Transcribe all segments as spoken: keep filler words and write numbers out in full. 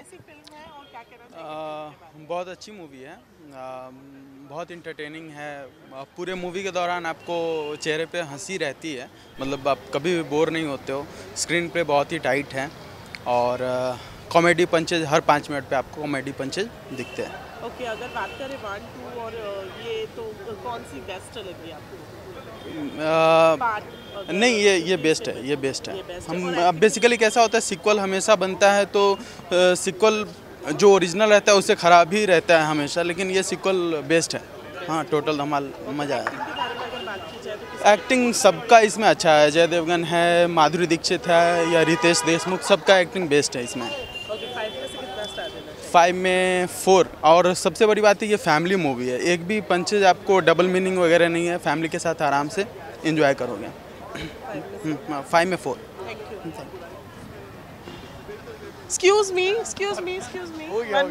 कैसी फिल्म है और क्या कहना चाहिए? बहुत अच्छी मूवी है, आ, बहुत इंटरटेनिंग है। आ, पूरे मूवी के दौरान आपको चेहरे पे हंसी रहती है, मतलब आप कभी भी बोर नहीं होते हो। स्क्रीन पे बहुत ही टाइट है और कॉमेडी पंचेज हर पाँच मिनट पे आपको कॉमेडी पंचेज दिखते हैं। ओके, अगर बात करें वन टू और ये तो कौन सी बेस्ट लगी आपको? आ, नहीं, ये ये बेस्ट है, ये बेस्ट है। बेस्ट हम बेसिकली कैसा होता है, सीक्वल हमेशा बनता है तो सीक्वल जो ओरिजिनल रहता है उससे ख़राब ही रहता है हमेशा, लेकिन ये सीक्वल बेस्ट है। हाँ, टोटल धमाल मज़ा आया। एक्टिंग सबका इसमें अच्छा है, जय देवगन है, माधुरी दीक्षित है या रितेश देशमुख, सबका एक्टिंग बेस्ट है इसमें। फाइव में फोर। और सबसे बड़ी बात है ये फैमिली मूवी है, एक भी पंचेज आपको डबल मीनिंग वगैरह नहीं है, फैमिली के साथ आराम से एंजॉय करोगे। फाइव में four. Excuse me, excuse me, excuse me.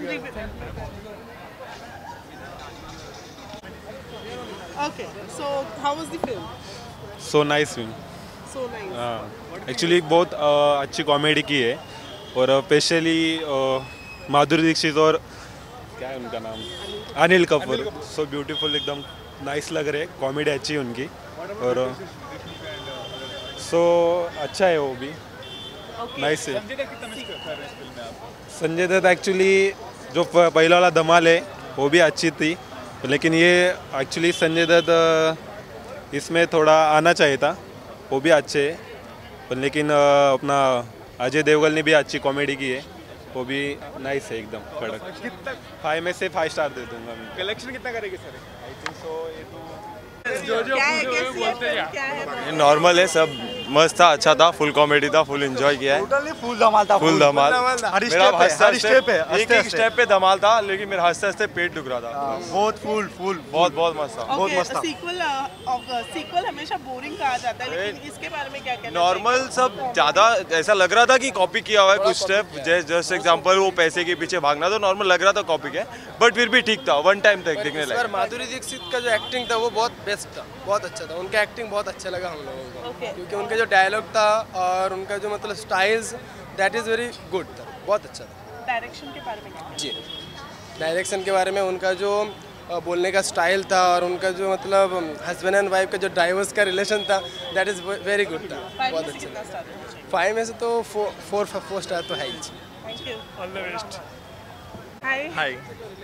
Okay, so how was the film? So nice film. So nice. हाँ, एक्चुअली बहुत अच्छी कॉमेडी की है और स्पेशली माधुरी दीक्षित और क्या है उनका नाम, अनिल कपूर। सो ब्यूटीफुल, एकदम नाइस लग रहे, कॉमेडी अच्छी है उनकी और सो अच्छा है वो भी, नाइस है। संजय दत्त एक्चुअली जो पहला वाला धमाल है वो भी अच्छी थी, लेकिन ये एक्चुअली संजय दत्त इसमें थोड़ा आना चाहिए था, वो भी अच्छे है, लेकिन अपना अजय देवगन ने भी अच्छी कॉमेडी की है, वो भी नाइस है, एकदम कड़क। फाइव में से फाइव स्टार दे दूंगा मैं। कलेक्शन कितना करेगी सर? आई थिंक सो ये तो जो जो बोलते हैं नॉर्मल है, सब मस्त था, अच्छा था, फुल कॉमेडी था, फुल एंजॉय किया है। टोटली फुल धमाल था, फुल धमाल। हर मेरा हर स्टेप पे एक एक स्टेप पे धमाल था, लेकिन मेरा हंसते हंसते पेट दुख रहा था। बहुत फुल फुल बहुत बहुत मस्त था, बहुत मस्त था। सीक्वल सीक्वल हमेशा बोरिंग कहा जाता है, लेकिन इसके बारे में क्या कहना? नॉर्मल सब ज्यादा ऐसा लग रहा था कि कॉपी किया हुआ है कुछ स्टेप, जस्ट एग्जांपल वो पैसे के पीछे भागना तो नॉर्मल लग रहा था कॉपी के, बट फिर भी ठीक था, वन टाइम तक देखने लगा। माधुरी दीक्षित का जो एक्टिंग था वो बहुत बेस्ट था, बहुत अच्छा था, उनका एक्टिंग बहुत अच्छा लगा हम लोगों को, okay. क्योंकि उनका जो डायलॉग था और उनका जो मतलब styles, that is very good था, बहुत अच्छा था। डायरेक्शन के बारे में क्या? जी, डायरेक्शन के बारे में उनका जो बोलने का स्टाइल था और उनका जो मतलब हस्बैंड एंड वाइफ का जो डाइवर्स का रिलेशन था, दैट इज़ वेरी गुड था, बहुत अच्छा। फाइव में से तो फोर फोर फोर स्टार तो है ही। Thank you, all the best. हाय हाय।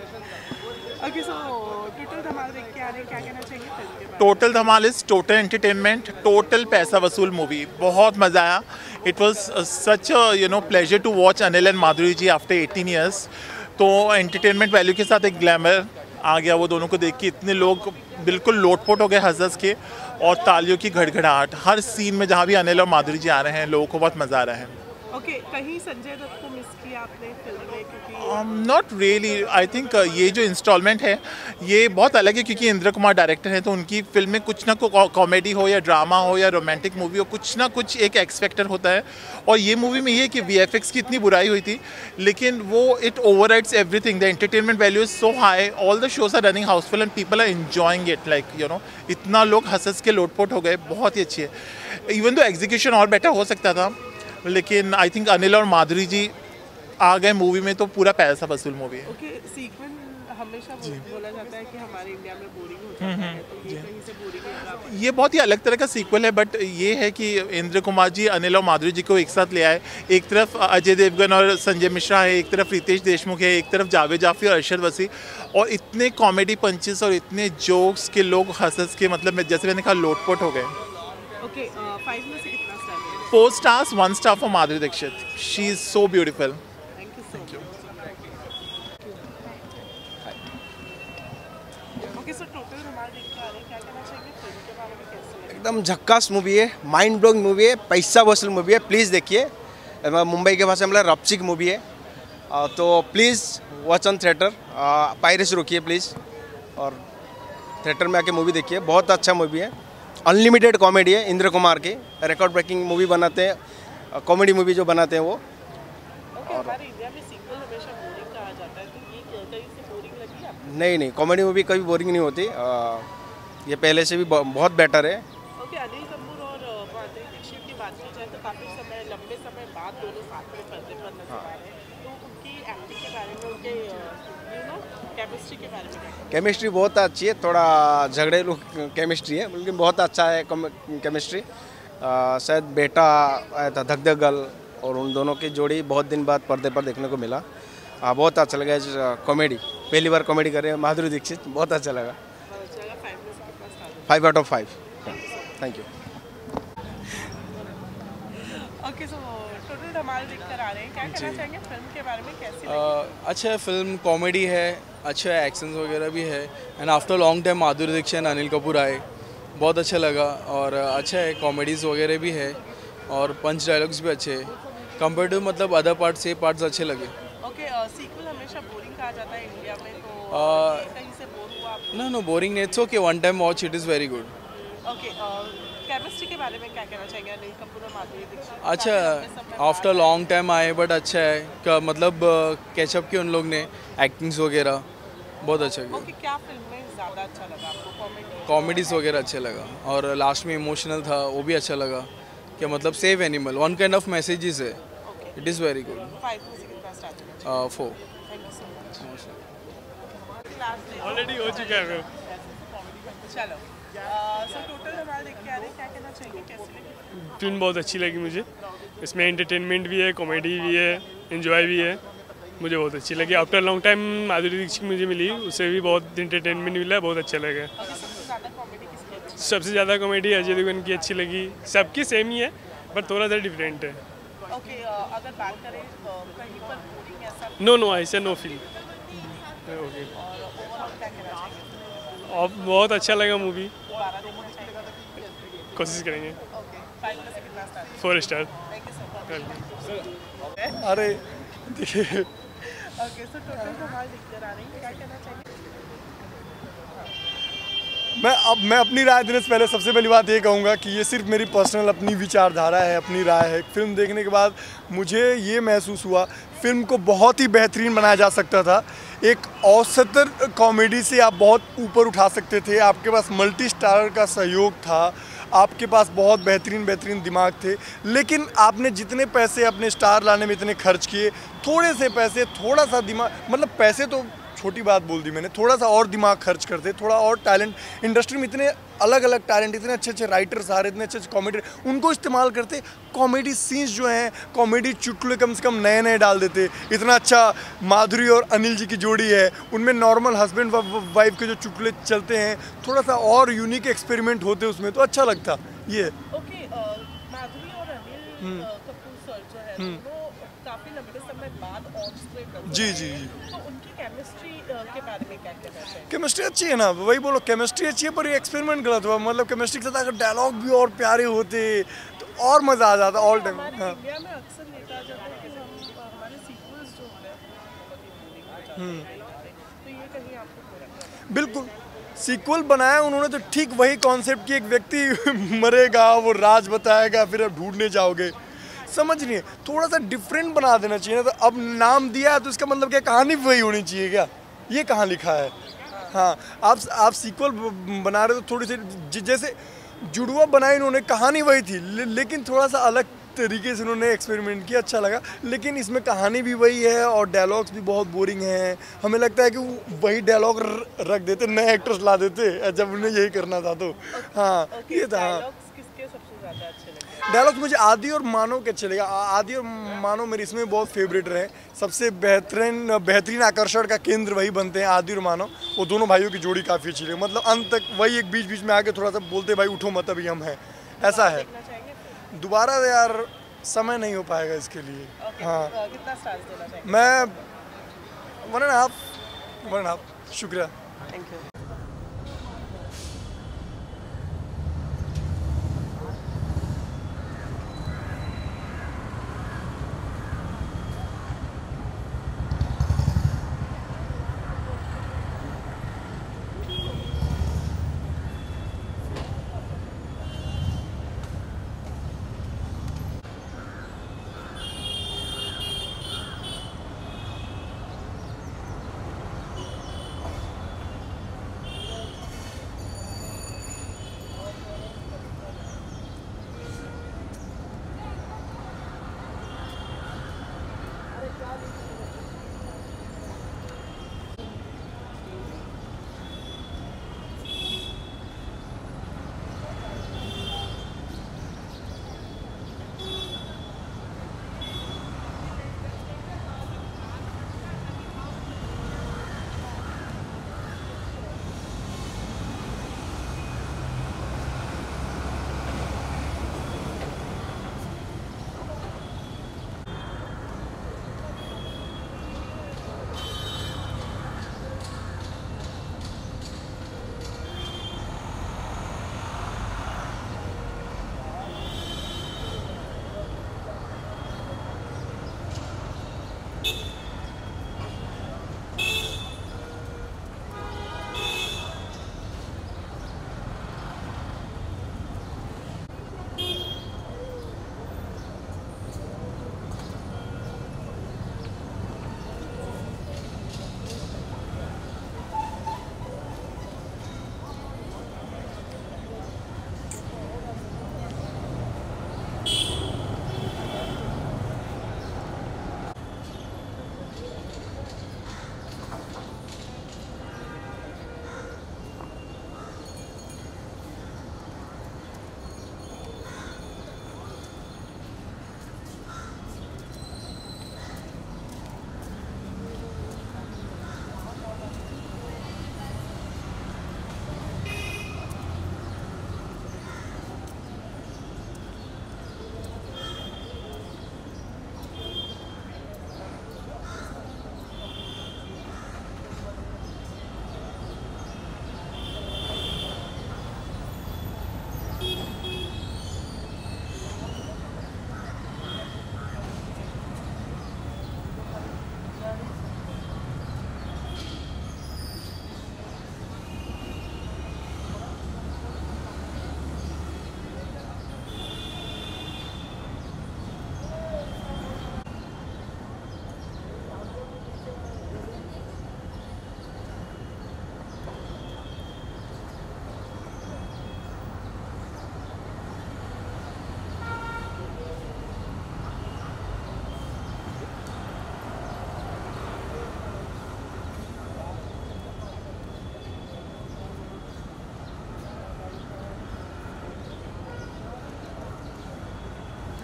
ओके, सो टोटल धमाल देख के आ रहे हैं, क्या कहना चाहिए फिल्म के बारे में? Total Dhamaal is total entertainment, total पैसा वसूल मूवी, बहुत मज़ा आया। It was such you know pleasure to watch Anil and Madhuri ji after eighteen years. तो एंटरटेनमेंट वैल्यू के साथ एक ग्लैमर आ गया वो दोनों को देख के, इतने लोग बिल्कुल लोटपोट हो गए हंस हंस के, और तालियों की घड़घड़ाहट हर सीन में जहाँ भी अनिल और माधुरी जी आ रहे हैं, लोगों को बहुत मज़ा आ रहा है। ओके okay, कहीं संजय दत्त को मिस किया आपने फिल्म में? क्योंकि नॉट रियली, आई थिंक ये जो इंस्टॉलमेंट है ये बहुत अलग है, क्योंकि इंद्र कुमार डायरेक्टर हैं, तो उनकी फिल्म में कुछ ना कुछ कॉमेडी हो या ड्रामा हो या रोमांटिक मूवी हो, कुछ ना कुछ एक एक्स फैक्टर होता है। और ये मूवी में ये कि वी एफ एक्स की इतनी बुराई हुई थी, लेकिन वो it overrides everything. The entertainment value is so high, all the shows are running house full and people are enjoying it, like you know इतना लोग हंस हंस के लोटपोट हो गए, बहुत ही अच्छी है। इवन तो एग्जीक्यूशन और बेटर हो सकता था, लेकिन आई थिंक अनिल और माधुरी जी आ गए मूवी में तो पूरा पैसा वसूल मूवी है। ओके, सीक्वल हमेशा बोला जाता है कि हमारे इंडिया में बोरिंग हो जाता है, तो ये कहीं से बोरिंग है? ये बहुत ही अलग तरह का सीक्वल है, बट ये है कि इंद्र कुमार जी अनिल और माधुरी जी को एक साथ ले आए। एक तरफ अजय देवगन और संजय मिश्रा है, एक तरफ रितेश देशमुख है, एक तरफ जावेद जाफरी और अरशद वसी, और इतने कॉमेडी पंचेस और इतने जोक्स के लोग हंस हंस के, मतलब जैसे मैंने कहा, लोटपोट हो गए। ओके, फाइव में से कितना star? Four stars, one star for Madhuri Dixit, she is so beautiful. Thank you. Okay, so total Dhamaal देख के आ रहे हैं, क्या कहना चाहिए फिल्म के बारे में? कैसे लगा? एकदम झक्कास मूवी है, माइंड ब्लोइंग मूवी है, पैसा वसूल मूवी है, प्लीज़ देखिए। मुंबई के भाषा में रपचिक मूवी है, तो please watch on theatre, piracy रोकिए प्लीज़, और थिएटर में आके मूवी देखिए, बहुत अच्छा मूवी है। अनलिमिटेड कॉमेडी है, इंद्र कुमार की रिकॉर्ड ब्रेकिंग मूवी बनाते हैं, कॉमेडी मूवी जो बनाते हैं वो। okay, और हमारे इंडिया में सीक्वल हमेशा बोरिंग कहा जाता है, तो ये कहीं से बोरिंग लगी आपको? नहीं नहीं, कॉमेडी मूवी कभी बोरिंग नहीं होती, आ, ये पहले से भी बहुत बेटर है। ओके, अनिल कपूर और माधुरी दीक्षित की बात की जाए तो काफ़ी समय लंबे समय बाद दोनों साथ में पर्दे पर नजर आ रहे हैं, तो उनकी एक्टिंग के बारे में, उनके यू नो केमिस्ट्री के बारे में? केमिस्ट्री बहुत अच्छी है, थोड़ा झगड़ेलू केमिस्ट्री है लेकिन बहुत अच्छा है केमिस्ट्री। शायद बेटा आया था धक धक गर्ल और उन दोनों की जोड़ी बहुत दिन बाद पर्दे पर देखने को मिला। आ, बहुत अच्छा लगा। कॉमेडी पहली बार कॉमेडी कर रहे हैं माधुरी दीक्षित, बहुत अच्छा लगा। Five out of five. Thank you. Okay, so total Dhamaal देखकर आ रहे हैं, क्या कहना चाहेंगे फिल्म के बारे में, कैसी लगी? अच्छा है फिल्म, कॉमेडी है, अच्छा है, एक्शंस वगैरह भी है। And after long time Madhuri Dixit Anil Kapoor आए, बहुत अच्छा लगा। और अच्छा है, कॉमेडीज़ वगैरह भी है और पंच डायलॉग्स भी अच्छे हैं कंपेयर टू मतलब अदर पार्ट्स। ये पार्ट्स अच्छे लगे। ओके, सीक्वल हमेशा बोरिंग कहा जाता है इंडिया में, तो Uh, कहीं से बोर हुआ आप? नो नो बोरिंग नहीं, it's okay, one time watch, it is very good. Okay, chemistry के बारे में क्या कहना चाहेंगे अनिल कपूर और माधुरी दीक्षित? अच्छा, आफ्टर लॉन्ग टाइम आए बट अच्छा है का मतलब कैचअप किए उन लोग ने, एक्टिंग्स वगैरह बहुत अच्छा किया। ओके, क्या फिल्म में ज़्यादा अच्छा लगा आपको? कॉमेडी, कॉमेडीज़ वगैरह अच्छा लगा और लास्ट में इमोशनल था, वो भी अच्छा लगा कि मतलब save animal, one kind of messages है, it is very good. Five में से कितना स्टार देना? Four. Thank you so much. Already हो चुका है। चलो, सो टोटल धमाल देख के आ रहे हैं, क्या कहना चाहेंगे, कैसी लगी? फिल्म बहुत अच्छी लगी मुझे, इसमें एंटरटेनमेंट भी है, कॉमेडी भी है, एंजॉय भी है, मुझे बहुत अच्छी लगी। After long time Madhuri Dixit मुझे मिली, उससे भी बहुत एंटरटेनमेंट मिला, बहुत अच्छा लगा। सबसे ज़्यादा कॉमेडी किसकी अच्छी? सबसे ज़्यादा कॉमेडी अजय देवगन की अच्छी लगी, सबकी सेम ही है बट थोड़ा सा डिफरेंट है। ओके, अगर बात करें कहीं पर बोरिंग ऐसा, नो नो ऐसा नो फील। ओके, और ओवरऑल क्या कहना चाहेंगे? और बहुत अच्छा लगा मूवी, दोबारा देखना चाहेंगे? कोशिश करेंगे। ओके, फाइव में से कितना star? Four star. Thank you so much. अरे देखिए, ओके, सो टोटल धमाल देखकर आ रहे हैं, क्या कहना चाहेंगे? मैं अब मैं अपनी राय देने से पहले सबसे पहली बात ये कहूँगा कि ये सिर्फ मेरी पर्सनल अपनी विचारधारा है, अपनी राय है। फिल्म देखने के बाद मुझे ये महसूस हुआ फिल्म को बहुत ही बेहतरीन बनाया जा सकता था। एक औसतर कॉमेडी से आप बहुत ऊपर उठा सकते थे, आपके पास मल्टी स्टारर का सहयोग था, आपके पास बहुत बेहतरीन बेहतरीन दिमाग थे, लेकिन आपने जितने पैसे अपने स्टार लाने में इतने खर्च किए, थोड़े से पैसे, थोड़ा सा दिमाग, मतलब पैसे तो छोटी बात बोल दी मैंने, थोड़ा सा और दिमाग खर्च करते, थोड़ा और टैलेंट, इंडस्ट्री में इतने अलग अलग टैलेंट, इतने अच्छे अच्छे राइटर्स आ रहे, इतने अच्छे अच्छे कॉमेडी, उनको इस्तेमाल करते, कॉमेडी सीन्स जो हैं, कॉमेडी चुटकुले कम से कम नए नए डाल देते। इतना अच्छा माधुरी और अनिल जी की जोड़ी है, उनमें नॉर्मल हस्बैंड वाइफ के जो चुटकुले चलते हैं, थोड़ा सा और यूनिक एक्सपेरिमेंट होते उसमें तो अच्छा लगता। ये ओके, माधुरी और अनिल कपूर सर जो है, दोनों काफी लंबे समय बाद ऑन स्क्रीन, जी जी जी तो उनकी केमिस्ट्री के बारे में क्या कहना चाहिए? केमिस्ट्री अच्छी है ना, वही बोलो, केमिस्ट्री अच्छी है पर ये एक्सपेरिमेंट गलत हुआ। मतलब केमिस्ट्री के साथ अगर डायलॉग भी और प्यारे होते तो और मज़ा आ जाता ऑल टाइम। हाँ, इंडिया में अक्सर देखा जाता है कि हम हमारे सीक्वल्स जो होते हैं तो ये कहीं आपको हो रहा है? बिल्कुल सीक्वल बनाया उन्होंने तो ठीक वही कॉन्सेप्ट की, एक व्यक्ति मरेगा, वो राज बताएगा, फिर आप ढूंढने जाओगे, समझ नहीं है, थोड़ा सा डिफरेंट बना देना चाहिए ना। तो अब नाम दिया है तो इसका मतलब क्या कहानी भी वही होनी चाहिए क्या? ये कहाँ लिखा है? हाँ, आप आप सीक्वल बना रहे तो थोड़ी सी, जैसे जुड़वा बनाई उन्होंने, कहानी वही थी ले, लेकिन थोड़ा सा अलग तरीके से उन्होंने एक्सपेरिमेंट किया, अच्छा लगा। लेकिन इसमें कहानी भी वही है और डायलॉग्स भी बहुत बोरिंग हैं। हमें लगता है कि वही डायलॉग रख देते, नए एक्टर्स ला देते जब उन्हें यही करना था तो। हाँ, ये था। किसके सबसे ज़्यादा अच्छे लगे? डायलॉग्स मुझे आदि और मानव के अच्छे लगे। आदि और मानव मेरे इसमें बहुत फेवरेट रहे। सबसे बेहतरीन बेहतरीन आकर्षण का केंद्र वही बनते हैं, आदि और मानव। वो दोनों भाइयों की जोड़ी काफ़ी अच्छी लगी, मतलब अंत तक वही एक बीच बीच में आके थोड़ा सा बोलते भाई उठो मत अभी हम हैं, ऐसा है। दोबारा यार समय नहीं हो पाएगा इसके लिए। हाँ, कितना स्टार्स देना चाहिए? मैं one and half one and half शुक्रिया। Thank you.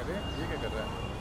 अरे ये क्या कर रहा है?